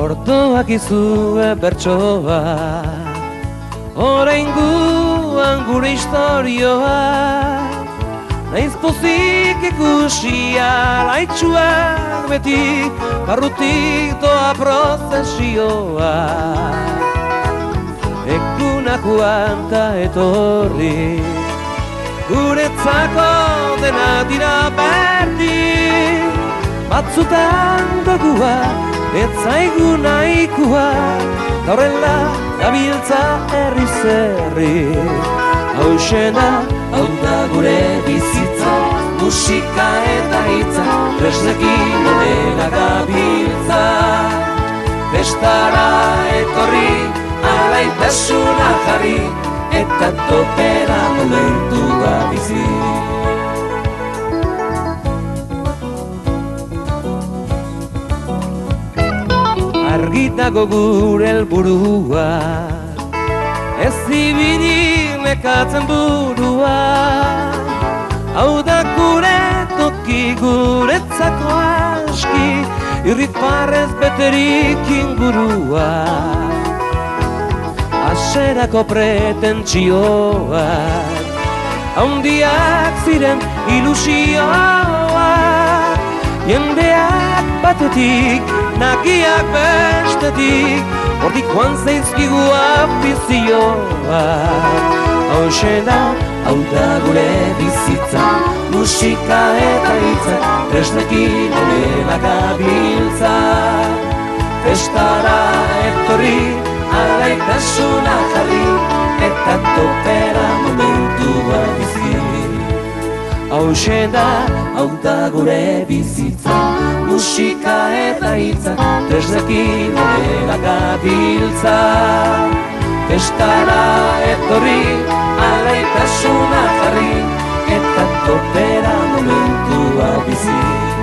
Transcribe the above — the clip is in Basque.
Ordoak izue bertsoa, oraingoan gure historioa, naiz pozik ikusia laitsuak beti, barrutik doa prozesioa. Egunak joan ta etorri, guretzako dena dira berdin, batzutan dogua, ez zaigu nahikoa, horrela gabiltza herriz herri. Hauxe da, hau da gure bizitza, musika eta hitza, tresnekin onela gabiltza. Festara etorri, alaitasuna jarri, eta topera momentua bizi. Argitago gure helburua, ez ibili nekatzen burua. Hau da gure toki guretzako aski, irrifarrez beterik ingurua. Aserako pretentsioak, haundiak ziren ilusioak, jendeak batetik, nagiak bestetik, hortik joan zaizkigu afizioak. Hauxe da, hau da gure bizitza, musika eta hitza, tresnekin onela gabiltza. Festara etorri, alaitasuna jarri, eta topera momentua bizi. Hauxe da, hau da gure bizitza, musika eta hitza, tresnekin onela gabiltza. Festara etorri, alaitasuna jarri, eta topera momentua bizi.